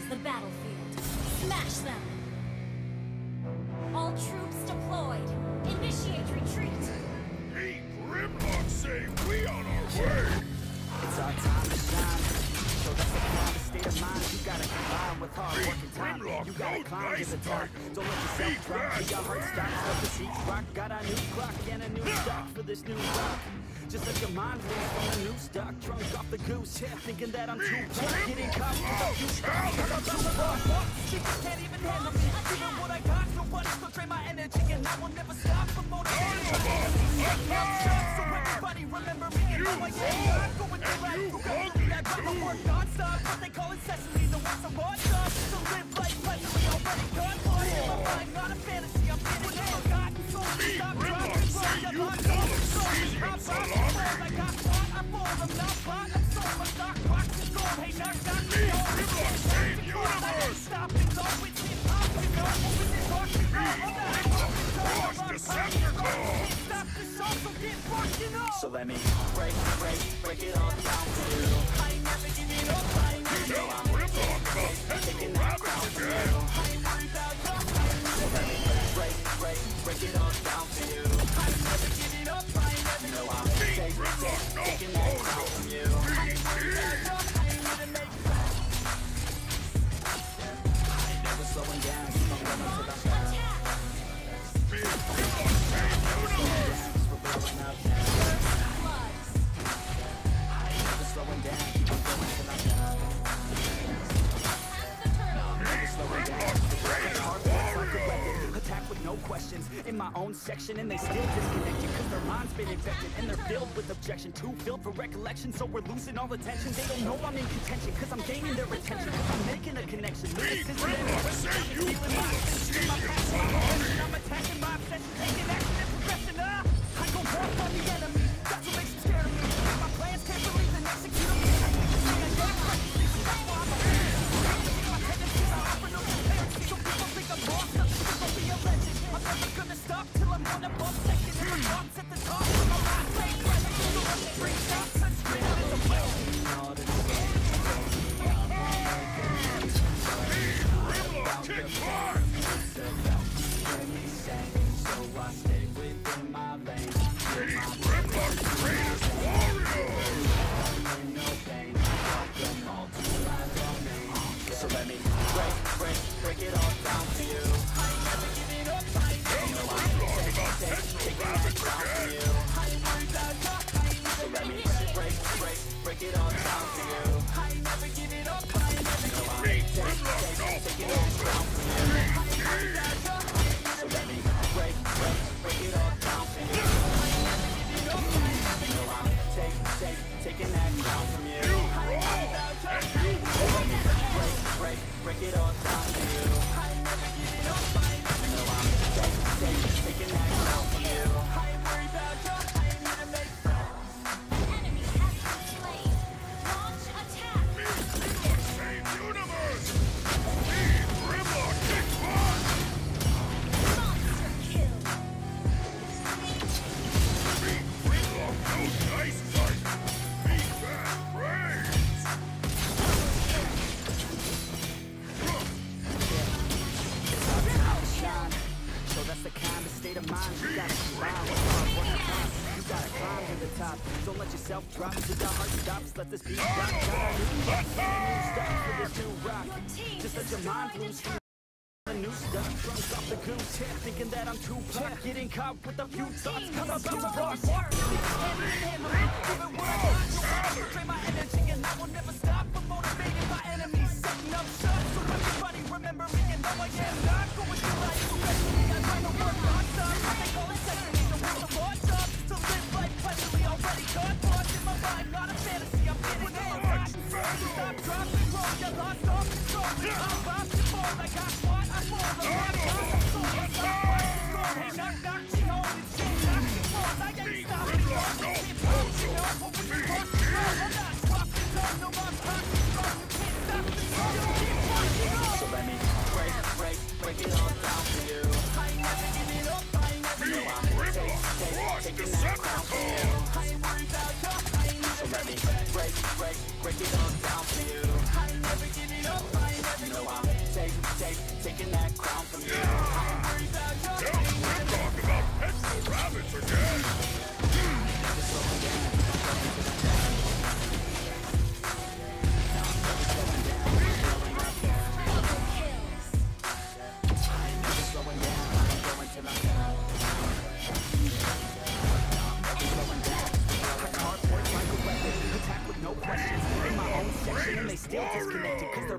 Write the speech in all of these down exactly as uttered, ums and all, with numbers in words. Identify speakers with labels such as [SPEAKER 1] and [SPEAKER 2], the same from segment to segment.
[SPEAKER 1] the battlefield. Smash them! All troops deployed. Initiate retreat.
[SPEAKER 2] Hey, Grimlock say we on our way!
[SPEAKER 3] It's our time to shine. So that's the kind of state of mind you gotta combine with hard work and time.
[SPEAKER 2] Grimlock,
[SPEAKER 3] You gotta
[SPEAKER 2] no
[SPEAKER 3] climb
[SPEAKER 2] nice
[SPEAKER 3] to the top.
[SPEAKER 2] title.
[SPEAKER 3] Don't let yourself
[SPEAKER 2] Big
[SPEAKER 3] drop till your heart
[SPEAKER 2] bad
[SPEAKER 3] stops. Let the seats rock. Got a new clock and a new stock for this new rock. Just let your mind loose from the new stock. Drunk off the goose, yeah, thinking that I'm too black. Getting caught with a few stars. I'm too far. She just can't even handle me. Even what I got, nobody's gonna drain my energy, and I will never stop from motivating my enemies. Setting up shots so everybody remember me and how I am. I'm going through life. You got me. I got my work non-stop. What they call incessantly, the ones I'm on top. So live life pleasantly, already gone. Lost in my mind, not a fantasy. I'm getting it forgotten. So stop dropping, run, I'm not done. So I'm sorry. I got one, I'm full, I'm not plot, I'm sold, my stock box is gold. Hey, knock, knock, me, Grimlock, save universe! Stop, it's always hip-hop, you know, moving this rock, you know, I'm not
[SPEAKER 2] Cross Decepticon!
[SPEAKER 3] Stop this show, so get rocked, you know! So let me break, break, break it all down to you. I ain't never giving up, I ain't never
[SPEAKER 2] Yo,
[SPEAKER 3] giving up.
[SPEAKER 2] Grimlock about Pencil Rabbits again!
[SPEAKER 3] I ain't worried about your time. So let me break, break, break it all down to you. I ain't never giving up, I ain't never giving up.
[SPEAKER 2] Big Grimlock, no photo!
[SPEAKER 3] You.
[SPEAKER 2] B T!
[SPEAKER 3] Slowing down, keep on running till I'm down.
[SPEAKER 2] Big Grimlock, save universe!
[SPEAKER 3] We're blowing up now.
[SPEAKER 1] Floods.
[SPEAKER 3] I ain't never slowing down, keep on going till I'm down.
[SPEAKER 1] Attack the turtle.
[SPEAKER 2] Big Grimlock, greatest
[SPEAKER 3] Hard
[SPEAKER 2] warrior!
[SPEAKER 3] weapon, attack with no questions. In my own section, and they still disconnected, cause their mind's been infected, and they're filled with objection. Too filled for recollection, so we're losing all attention. They don't know I'm in contention, cause I'm gaining their attention, cause I'm making a connection.
[SPEAKER 2] Big
[SPEAKER 3] Lyricism and
[SPEAKER 2] Grimlock,
[SPEAKER 3] expression,
[SPEAKER 2] say
[SPEAKER 3] I'm
[SPEAKER 2] you
[SPEAKER 3] feeling
[SPEAKER 2] full
[SPEAKER 3] my
[SPEAKER 2] of
[SPEAKER 3] attention, my
[SPEAKER 2] secret
[SPEAKER 3] passion, my
[SPEAKER 2] salami!
[SPEAKER 3] attention. I'm attacking my obsession, taking action and progression. Ah, I go off on the enemy, that's what makes them scared of me. My plans can't believe and execute them. I need to see a dark recognition, that's why I'm a man. My tendencies are offer no transparency, so people think I'm lost, nothing gonna be a legend. I'm never gonna stop till I'm one above second. And my thoughts at the top of my last lane. So let me bring shots and scream out in the wind.
[SPEAKER 2] Grimlock, kick butt!
[SPEAKER 3] So I stay within my lane.
[SPEAKER 2] Big Grimlock, greatest warrior!
[SPEAKER 3] No pain, welcome all to my domain. So let me break, break, break it all down to you. I ain't never giving up, I ain't never
[SPEAKER 2] Yo,
[SPEAKER 3] giving up.
[SPEAKER 2] Grimlock about Pencil Rabbits again!
[SPEAKER 3] I ain't worried about your pain. So let me break, break, break it all down to you. I ain't never giving up, I ain't never giving up.
[SPEAKER 2] Big Grimlock, no photo! B T!
[SPEAKER 3] So let me break, break, break it all down to you. I ain't never giving up, I ain't never giving up. Take, take, taking that crown from you.
[SPEAKER 2] You roll! And you won!
[SPEAKER 3] Break, break, break it all down to you. I ain't never giving up, I ain't never giving up. Take, take, taking that crown from you. I ain't worried about your, I ain't here to make friends.
[SPEAKER 1] An enemy has been slain. Launch attack.
[SPEAKER 2] Big Grimlock, save universe! Big Grimlock, kick butt!
[SPEAKER 1] Monster kill.
[SPEAKER 2] Big Grimlock, no dice fight! Big bad brains!
[SPEAKER 3] Shine. So that's the kind of state of mind you gotta combine with hard work and time. You gotta climb to the top. Don't let yourself drop till your heart stops. Let this beat rock. Got a new rock, a new start for this new rock.
[SPEAKER 1] Your team
[SPEAKER 3] Just let your mind loose. A new stuff, drunk off the goose, yeah, thinking that I'm too black. Getting caught with a few thoughts, cause I'm about to rock. Even when I got no drain my energy, and I will never stop from motivating my enemies. Setting up shots so everybody remember me and know I am not going through life. Especially I try to work non-stop. They call it sexy, the world of launch up. To live life pleasantly, already caught lost in my mind, not a fantasy. I'm getting it right. Stop, drop, and roll, you lost all control. I'm about to fall, I got one, I'm for the rock. I'm so let's go. Hey, knock, knock, she holding shit, knock, she falls. I ain't stopping, no, no, you know what we want. I'm not dropping, no, no, I'm talking strong. You can't stop me, you keep walking on. So let me break, break, break it all down for you. I ain't never giving up, I ain't never
[SPEAKER 2] Big
[SPEAKER 3] giving up.
[SPEAKER 2] Grimlock, cross Decepticon!
[SPEAKER 3] I ain't worried about your pain. So let me break, break, break it all down for you. I ain't never giving up, I ain't never giving up.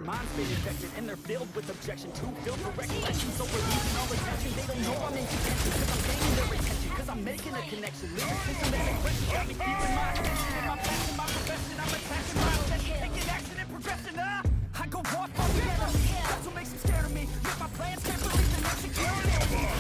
[SPEAKER 3] minds been infected and they're filled with objection. Too filled for recollection, so we're losing all attention. They don't know I'm in contention, cause I'm gaining their attention, cause I'm making a connection. Lyricism and aggression got me feeling my attention. In my passion, my profession, I'm attacking my obsession. Taking action and progression, ah, I go off on the enemy. That's what makes them scared of me. Make my plans, can't believe them insecurity.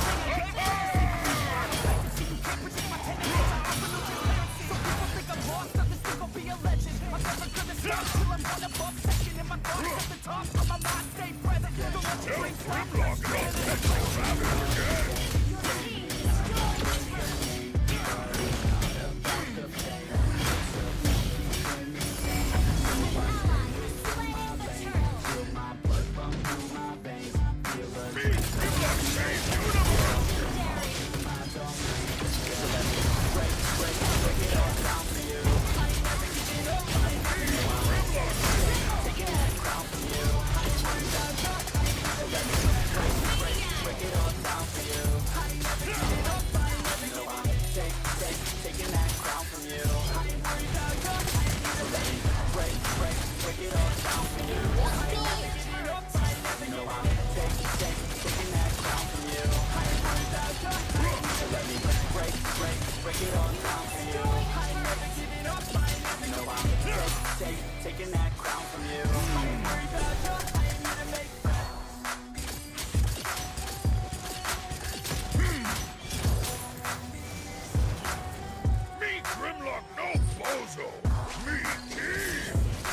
[SPEAKER 3] Taking that crown from you.
[SPEAKER 2] Me Grimlock no bozo! Me team!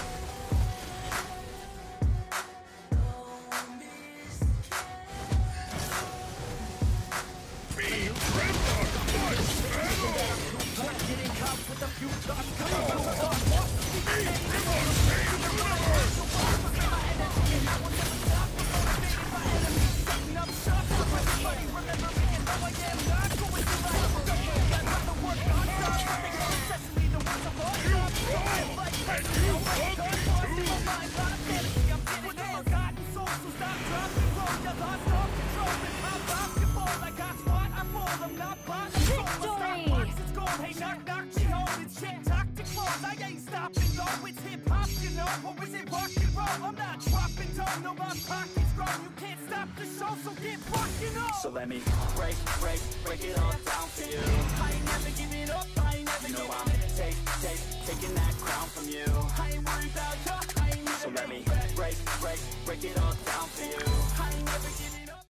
[SPEAKER 2] Me Grimlock much better!
[SPEAKER 3] Getting caught with a few thoughts coming from the
[SPEAKER 2] Me Grimlock save universe!
[SPEAKER 3] So let me break, break, break it all down for you. I ain't never giving up, I ain't never, you know I'm take, take, taking that crown from you. I ain't worried about you, I ain't never. So let me break, break, break it all